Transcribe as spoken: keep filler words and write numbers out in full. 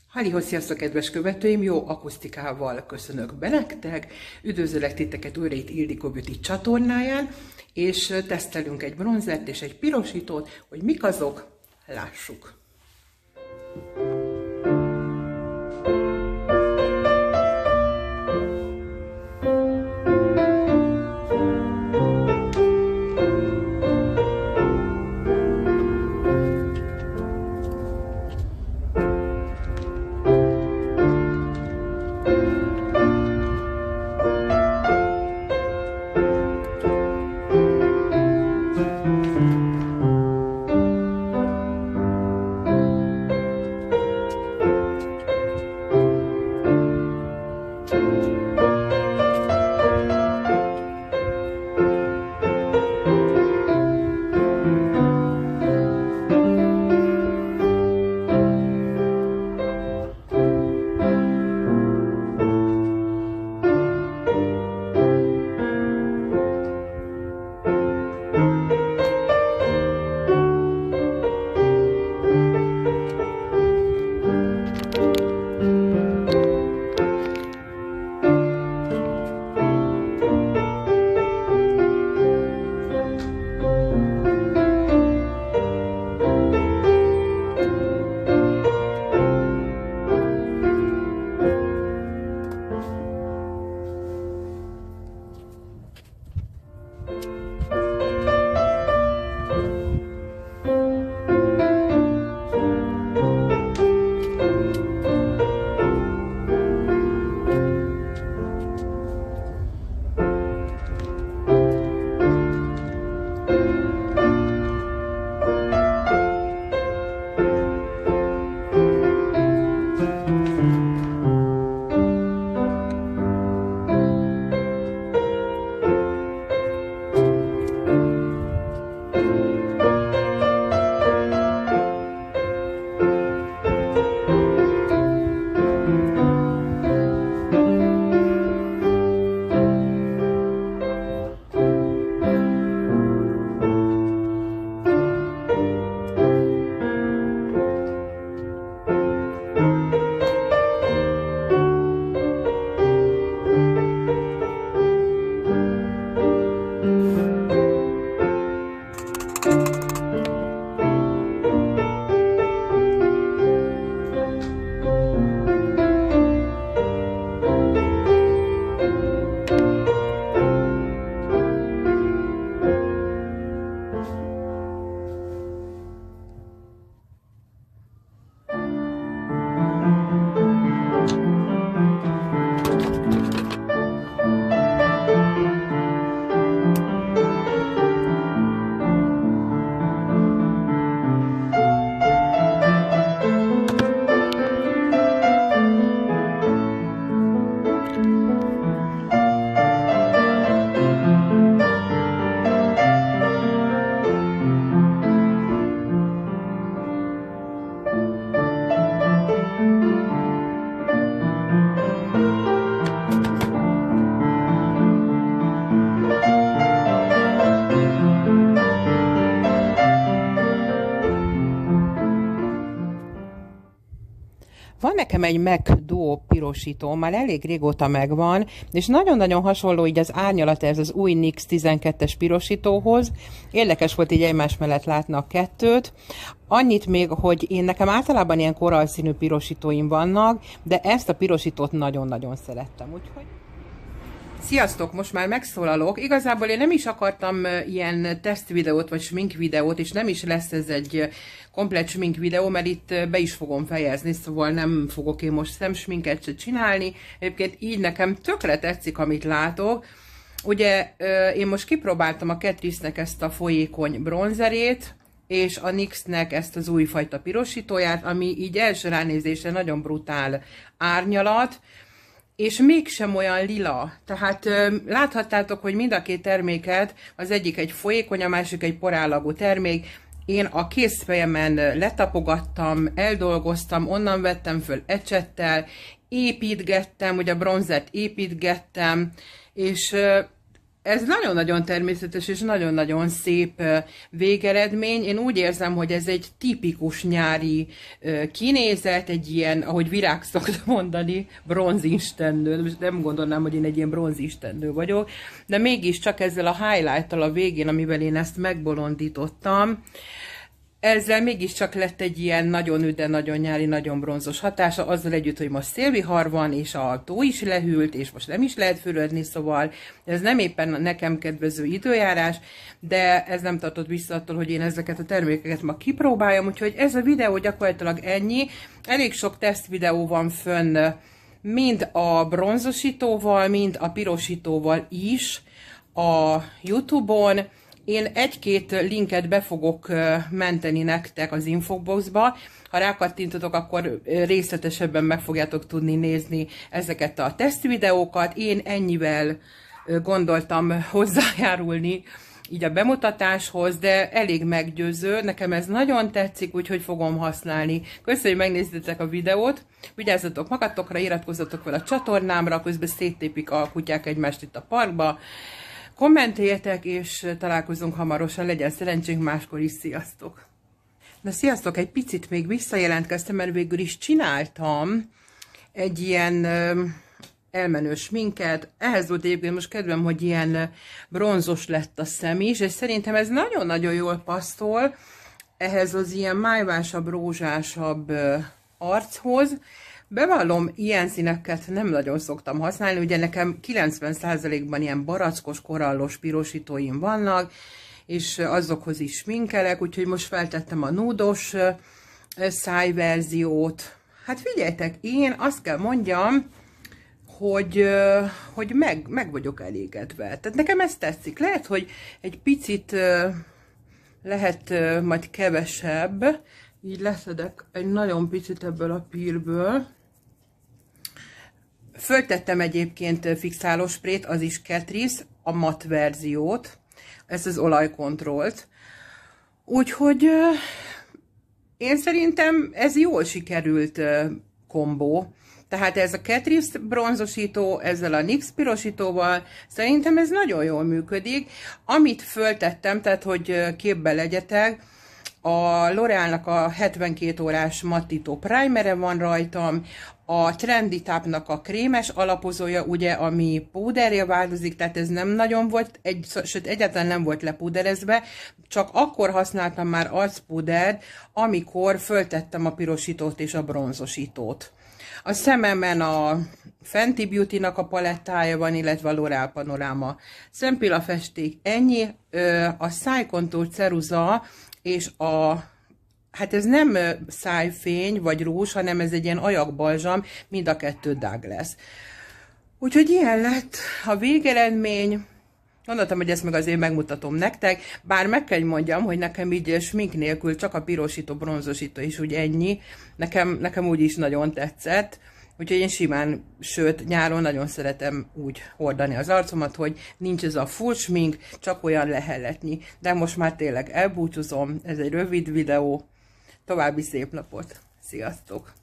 Halliho, sziasztok, kedves követőim! Jó akusztikával köszönök be nektek. Üdvözöllek titeket újra itt Ildikó Beauty csatornáján, és tesztelünk egy bronzert és egy pirosítót, hogy mik azok, lássuk. Van nekem egy MAC Duo pirosító, már elég régóta megvan, és nagyon-nagyon hasonló így az árnyalat ez az új NYX tizenkettes pirosítóhoz. Érdekes volt így egymás mellett látni a kettőt. Annyit még, hogy én nekem általában ilyen korallszínű pirosítóim vannak, de ezt a pirosítót nagyon-nagyon szerettem, úgyhogy... Sziasztok! Most már megszólalok. Igazából én nem is akartam ilyen tesztvideót vagy smink videót, és nem is lesz ez egy komplett smink videó, mert itt be is fogom fejezni, szóval nem fogok én most szemsminket se csinálni. Egyébként így nekem tökre tetszik, amit látok. Ugye én most kipróbáltam a Catrice-nek ezt a folyékony bronzerét, és a NYX-nek ezt az újfajta pirosítóját, ami így első ránézésre nagyon brutál árnyalat, és mégsem olyan lila. Tehát ö, láthattátok, hogy mind a két terméket, az egyik egy folyékony, a másik egy porállagú termék. Én a kézfejemen letapogattam, eldolgoztam, onnan vettem föl ecsettel, építgettem, ugye a bronzert építgettem, és ö, Ez nagyon-nagyon természetes és nagyon-nagyon szép végeredmény. Én úgy érzem, hogy ez egy tipikus nyári kinézet, egy ilyen, ahogy Virág szokta mondani, bronzistennő. Most nem gondolnám, hogy én egy ilyen bronzistennő vagyok, de mégiscsak ezzel a highlight-tal a végén, amivel én ezt megbolondítottam, ezzel mégiscsak lett egy ilyen nagyon üde, nagyon nyári, nagyon bronzos hatása, azzal együtt, hogy most szélvihar van, és a tó is lehűlt, és most nem is lehet fürödni, szóval ez nem éppen nekem kedvező időjárás, de ez nem tartott vissza attól, hogy én ezeket a termékeket ma kipróbáljam, úgyhogy ez a videó gyakorlatilag ennyi. Elég sok teszt videó van fönn, mind a bronzosítóval, mind a pirosítóval is a YouTube-on. Én egy-két linket be fogok menteni nektek az infoboxba. Ha rákattintotok, akkor részletesebben meg fogjátok tudni nézni ezeket a tesztvideókat. Én ennyivel gondoltam hozzájárulni így a bemutatáshoz, de elég meggyőző. Nekem ez nagyon tetszik, úgyhogy fogom használni. Köszönöm, hogy megnéztétek a videót. Vigyázzatok magatokra, iratkozzatok fel a csatornámra, közben széttépik a kutyák egymást itt a parkba. Kommentéljetek, és találkozunk hamarosan, legyen szerencsénk máskor is, sziasztok! Na sziasztok, egy picit még visszajelentkeztem, mert végül is csináltam egy ilyen ö, elmenő sminket. Ehhez volt egyébként most kedvem, hogy ilyen bronzos lett a szem is, és szerintem ez nagyon-nagyon jól passzol ehhez az ilyen májvásabb, rózsásabb ö, archoz. Bevallom, ilyen színeket nem nagyon szoktam használni, ugye nekem kilencven százalékban ilyen barackos, korallos pirosítóim vannak, és azokhoz is sminkelek, úgyhogy most feltettem a núdos szájverziót. Hát figyeljetek, én azt kell mondjam, hogy, hogy meg, meg vagyok elégedve. Tehát nekem ez tetszik. Lehet, hogy egy picit lehet majd kevesebb, így leszedek egy nagyon picit ebből a pírből. Föltettem egyébként fixálósprét, az is Catrice, a matt verziót, ezt az olajkontrollt. Úgyhogy euh, én szerintem ez jól sikerült euh, kombó. Tehát ez a Catrice bronzosító, ezzel a NYX pirosítóval, szerintem ez nagyon jól működik. Amit föltettem, tehát hogy képbe legyetek, a L'Orealnak a hetvenkét órás mattító primere van rajtam, a Trendy Topnak a krémes alapozója, ugye, ami púderrel változik, tehát ez nem nagyon volt, egy, sőt egyáltalán nem volt lepúderezve, csak akkor használtam már arcpúdert, amikor föltettem a pirosítót és a bronzosítót. A szememen a Fenty Beauty-nak a palettája van, illetve a L'Oreal Panorama szempillafesték, ennyi. A szájkontúr ceruza és a, hát ez nem szájfény vagy rúzs, hanem ez egy ilyen ajakbalzsam, mind a kettő Douglas. Úgyhogy ilyen lett a végeredmény. Gondoltam, hogy ezt meg azért megmutatom nektek, bár meg kell mondjam, hogy nekem így smink nélkül csak a pirosító, bronzosító is úgy ennyi. Nekem, nekem úgy is nagyon tetszett. Úgyhogy én simán, sőt nyáron nagyon szeretem úgy hordani az arcomat, hogy nincs ez a full smink, csak olyan lehelletnyi. De most már tényleg elbúcsúzom, ez egy rövid videó. További szép napot! Sziasztok!